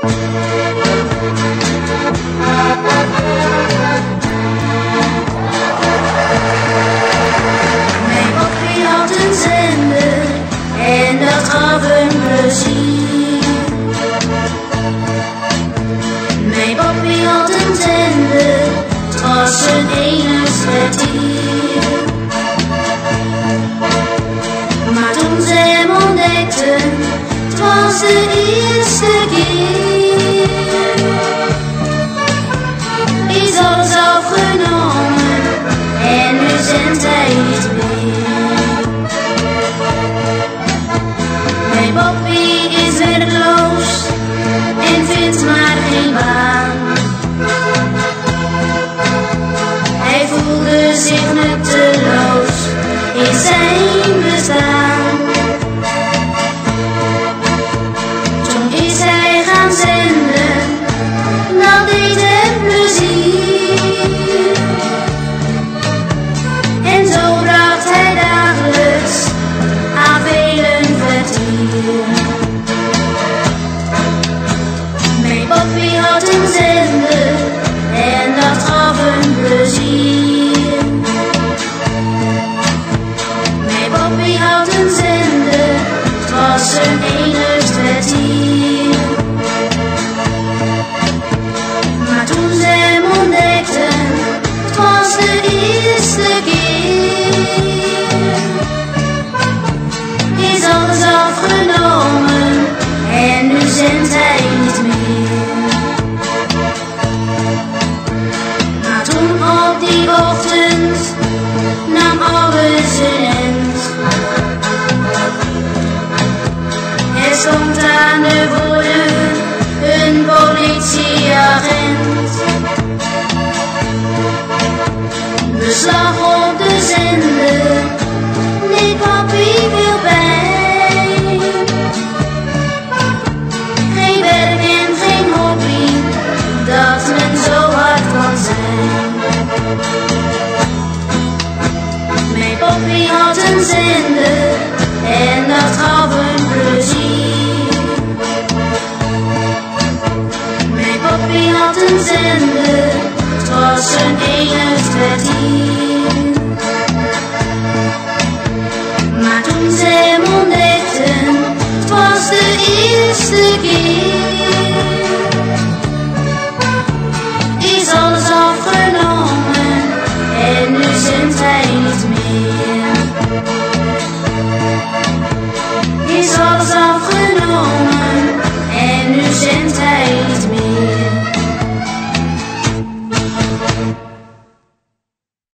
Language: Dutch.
Mijn papi had een zender en dat gaf een plezier. Mijn papi had een zender, het was zijn enigste dier. Maar toen ze hem ontdekten, het was de eerste keer, is alles afgenomen en nu zendt hij niet meer. Mijn papi is werkloos en vindt maar geen baan. Hij voelde zich nutteloos in zijn bestaan. Toen is hij gaan zenden, dat deed hem plezier. En zo bracht hij dagelijks aan velen vertier. Mijn papi had een zender en dat gaf een plezier. Mijn papi had een zender, het was zijn enigste dier. Maar toen ze hem ontdekten, het was de eerste keer, is alles afgenomen en nu zendt hij niet meer. Maar toen op die ochtend nam alles een end. Er stond aan de voordeur een politieagent. Beslag op de zender, deed papi veel pijn. Geen werk en geen hobby, dat men zo hard kan zijn. Mijn papi had een zender en dat gaf een plezier. Mijn papi had een zender, het was zijn enigste dier. Maar toen ze hem ontdekten, het was de eerste keer, is alles afgenomen en nu zendt hij niet meer. Is alles afgenomen.